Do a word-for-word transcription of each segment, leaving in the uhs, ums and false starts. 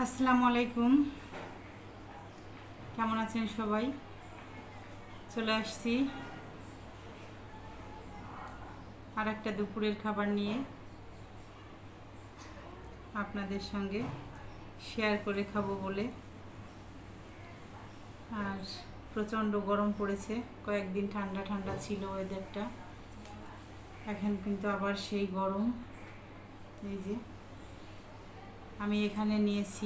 আসসালামু আলাইকুম, কেমন আছেন সবাই? চলে আসছি আর একটা দুপুরের খাবার নিয়ে আপনাদের সঙ্গে শেয়ার করে খাবো বলে। আর প্রচণ্ড গরম পড়েছে, কয়েকদিন ঠান্ডা ঠান্ডা ছিল ওয়েদারটা, এখন কিন্তু আবার সেই গরম। এই যে আমি এখানে নিয়েছি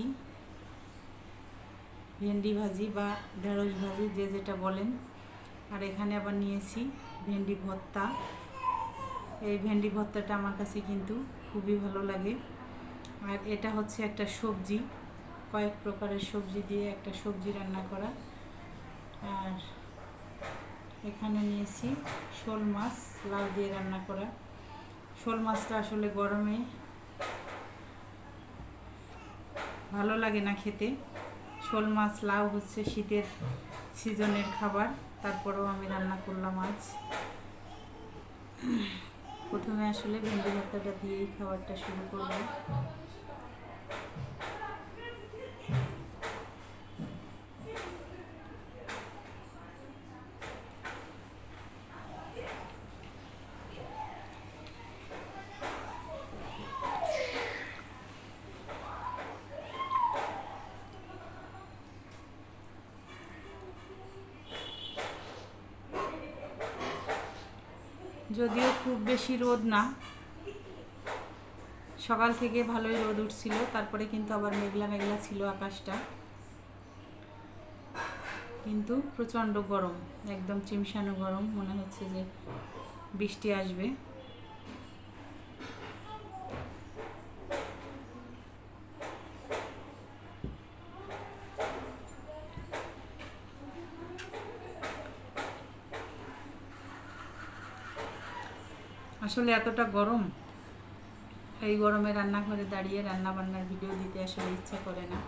ভেন্ডি ভাজি বা ঢেঁড়স ভাজি, যে যেটা বলেন। আর এখানে আবার নিয়েছি ভেন্ডি ভর্তা। এই ভেন্ডি ভর্তাটা আমার কাছে কিন্তু খুবই ভালো লাগে। আর এটা হচ্ছে একটা সবজি, কয়েক প্রকারের সবজি দিয়ে একটা সবজি রান্না করা। আর এখানে নিয়েছি শোল মাছ, লাউ দিয়ে রান্না করা। শোল মাছটা আসলে গরমে ভালো লাগে না খেতে। শোল মাছ লাউ হচ্ছে শীতের সিজনের খাবার, তারপরেও আমি রান্না করলাম আজ। প্রথমে আসলে ভেন্ডি ভর্তাটা দিয়েই খাবারটা শুরু করব। যদিও খুব বেশি রোদ না, সকাল থেকে ভালোই রোদ উঠছিল, তারপরে কিন্তু আবার মেঘলা মেঘলা ছিল আকাশটা, কিন্তু প্রচণ্ড গরম, একদম চিমসানো গরম, মনে হচ্ছে যে বৃষ্টি আসবে। আসলে এতটা গরম, এই গরমে রান্নাঘরে দাঁড়িয়ে রান্না বান্নার ভিডিও দিতে আসলে ইচ্ছা করে না।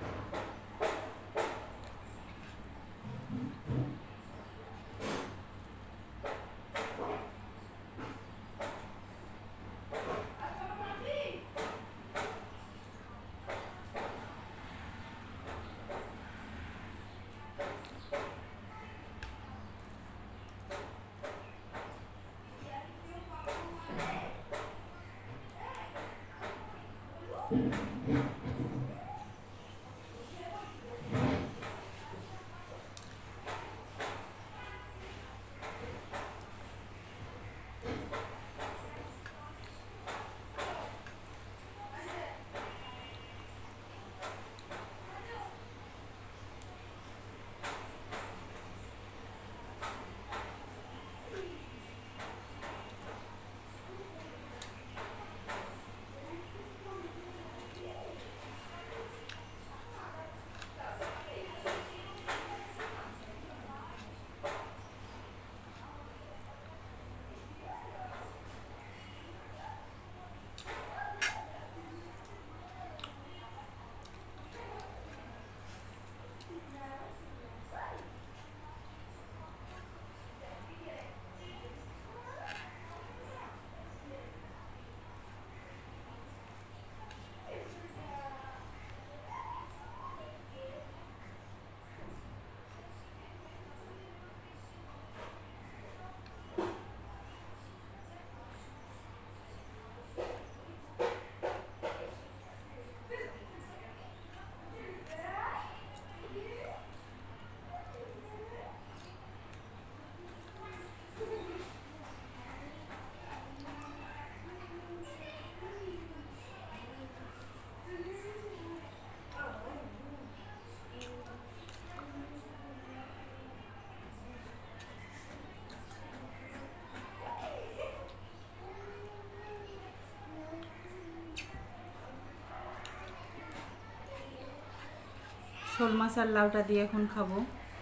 শোল মাছ আর লাউটা দিয়ে এখন খাবো।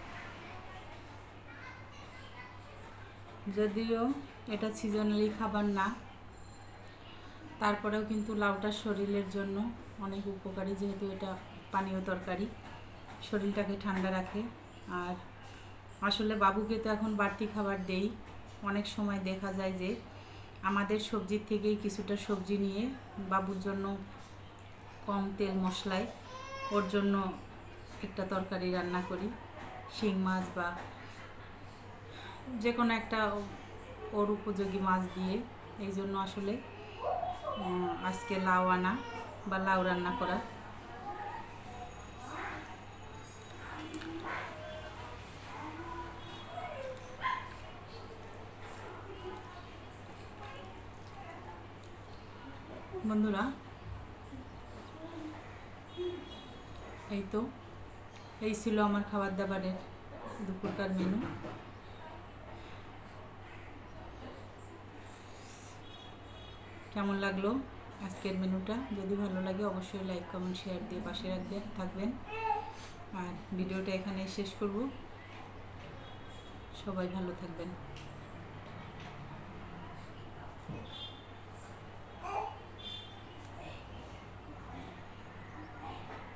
যদিও এটা সিজনালি খাবার না, তারপরেও কিন্তু লাউটা শরীরের জন্য অনেক উপকারী, যেহেতু এটা পানীয় তরকারি, শরীরটাকে ঠান্ডা রাখে। আর আসলে বাবুকে তো এখন বাড়তি খাবার দেই, অনেক সময় দেখা যায় যে আমাদের সবজির থেকেই কিছুটা সবজি নিয়ে বাবুর জন্য কম তেল মশলায় ওর জন্য একটা তরকারি রান্না করি, শিং মাছ বা যে কোনো একটা ওর উপযোগী মাছ দিয়ে। এই জন্য আসলে আজকে লাউ আনা বা লাউ রান্না করা। বন্ধুরা, এই তো এই ছিল আমার খাবার দাবারের দুপুরকার মেনু। কেমন লাগলো আজকের মেনুটা? যদি ভালো লাগে অবশ্যই লাইক কমেন্ট শেয়ার দিয়ে পাশে রাখবেন থাকবেন। আর ভিডিওটা এখানেই শেষ করব। সবাই ভালো থাকবেন।